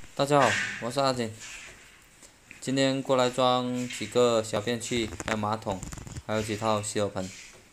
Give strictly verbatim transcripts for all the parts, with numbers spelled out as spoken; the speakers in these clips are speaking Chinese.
大家好，我是阿锦，今天过来装几个小便器，还有马桶，还有几套洗手盆，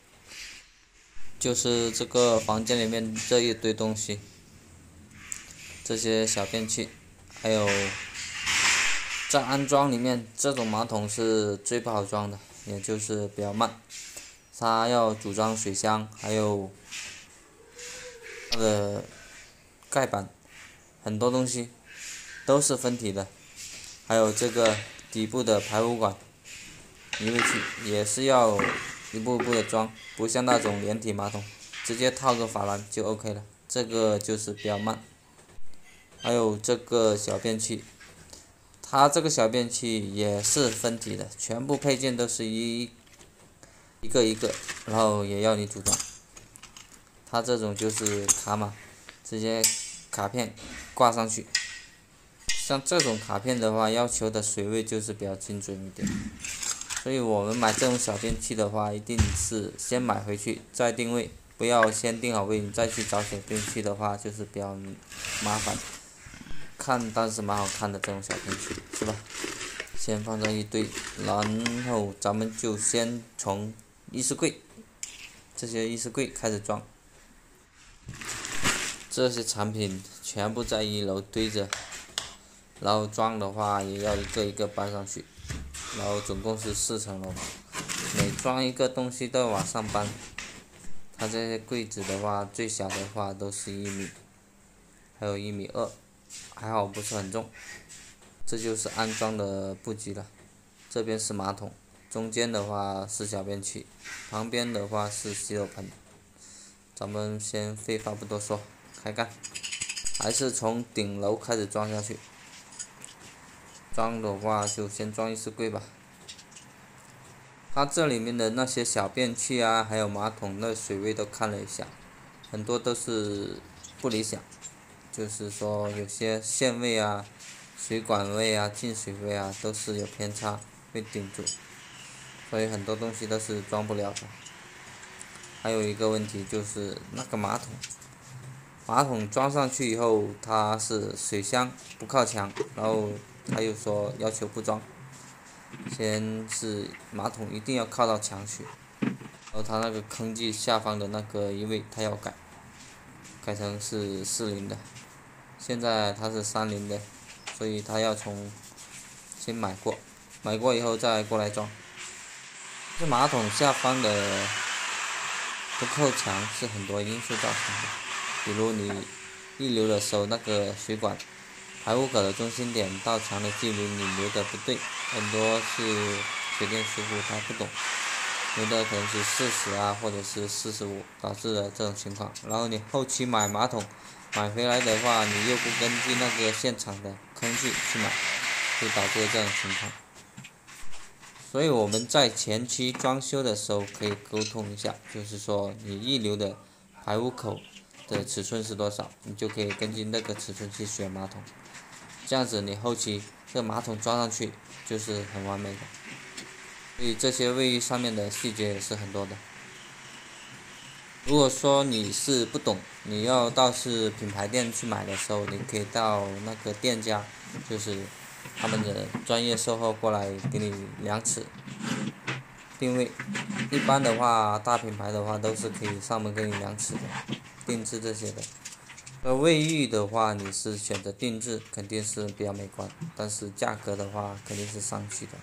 就是这个房间里面这一堆东西，这些小便器，还有在安装里面，这种马桶是最不好装的，也就是比较慢，它要组装水箱，还有它的盖板，很多东西都是分体的，还有这个底部的排污管移位器也是要一步步的装，不像那种连体马桶，直接套个珐琅就 OK 了，这个就是比较慢。还有这个小便器，它这个小便器也是分体的，全部配件都是一一个一个，然后也要你组装。它这种就是卡码，直接卡片挂上去。像这种卡片的话，要求的水位就是比较精准一点。所以我们买这种小便器的话，一定是先买回去再定位，不要先定好位你再去找小便器的话，就是比较麻烦。看但是蛮好看的这种小便器，是吧？先放上一堆，然后咱们就先从衣饰柜这些衣饰柜开始装。这些产品全部在一楼堆着，然后装的话也要一个一个搬上去，然后总共是四层楼，每装一个东西都要往上搬。它这些柜子的话，最小的话都是一米，还有一米二，还好不是很重。这就是安装的布局了。这边是马桶，中间的话是小便器，旁边的话是洗手盆。咱们先废话不多说，开干。还是从顶楼开始装下去。装的话就先装衣饰柜吧。它这里面的那些小便器啊，还有马桶的水位都看了一下，很多都是不理想，就是说有些线位啊、水管位啊、进水位啊都是有偏差，会顶住，所以很多东西都是装不了的。还有一个问题就是那个马桶，马桶装上去以后，它是水箱不靠墙，然后他又说要求不装。先是马桶一定要靠到墙去，然后它那个坑具下方的那个移位它要改，改成是四零的，现在它是三零的，所以它要从先买过，买过以后再过来装。这马桶下方的不靠墙是很多因素造成的，比如你一流的时候那个水管排污口的中心点到墙的距离你留的不对，很多是水电师傅他不懂，留的可能是四十啊，或者是四十五，导致了这种情况。然后你后期买马桶，买回来的话，你又不根据那个现场的坑距去买，就导致了这种情况。所以我们在前期装修的时候可以沟通一下，就是说你一流的排污口的尺寸是多少，你就可以根据那个尺寸去选马桶。这样子你后期这马桶装上去就是很完美的，所以这些卫浴上面的细节也是很多的。如果说你是不懂，你要到是品牌店去买的时候，你可以到那个店家，就是他们的专业售后过来给你量尺定位。一般的话，大品牌的话都是可以上门给你量尺的，定制这些的。那卫浴的话，你是选择定制，肯定是比较美观，但是价格的话肯定是上去的。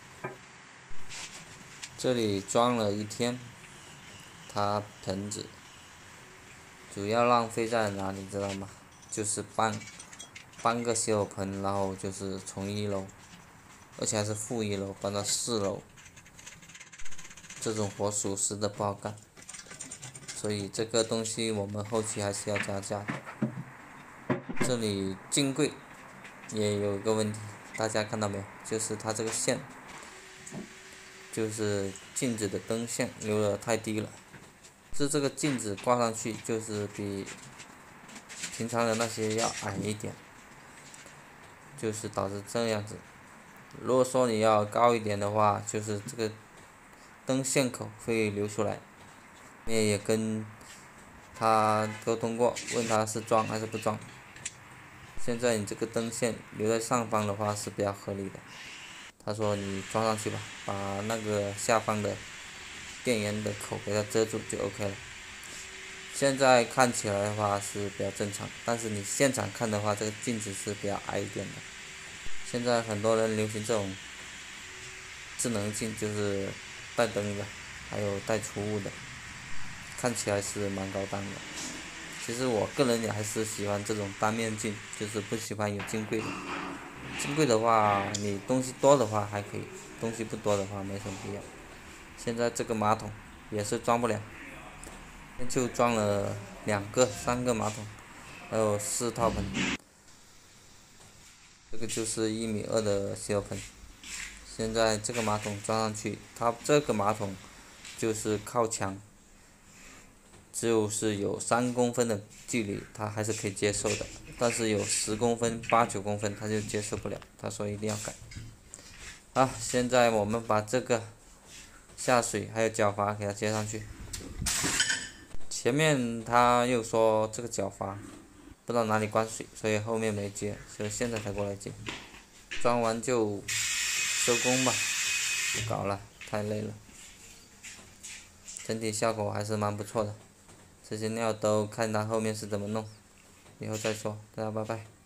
这里装了一天，它盆子主要浪费在哪里知道吗？就是搬搬个洗手盆，然后就是从一楼，而且还是负一楼搬到四楼，这种活属实的不好干，所以这个东西我们后期还是要加价的。这里镜柜也有一个问题，大家看到没有？就是它这个线，就是镜子的灯线留得太低了。是这个镜子挂上去就是比平常的那些要矮一点，就是导致这样子。如果说你要高一点的话，就是这个灯线口会流出来。也也跟他沟通过，问他是装还是不装。 现在你这个灯线留在上方的话是比较合理的。他说你装上去吧，把那个下方的电源的口给它遮住就 OK 了。现在看起来的话是比较正常，但是你现场看的话，这个镜子是比较矮一点的。现在很多人流行这种智能镜，就是带灯的，还有带储物的，看起来是蛮高档的。其实我个人也还是喜欢这种单面镜，就是不喜欢有镜柜的。镜柜的话，你东西多的话还可以，东西不多的话没什么必要。现在这个马桶也是装不了，就装了两个、三个马桶，还有四套盆。这个就是一米二的洗手盆。现在这个马桶装上去，它这个马桶就是靠墙，就是有三公分的距离，它还是可以接受的。但是有十公分、八九公分，他就接受不了。他说一定要改。好，现在我们把这个下水还有脚阀给它接上去。前面他又说这个脚阀不知道哪里灌水，所以后面没接，所以现在才过来接。装完就收工吧，不搞了，太累了。整体效果还是蛮不错的，这些料都看他后面是怎么弄，以后再说。大家拜拜。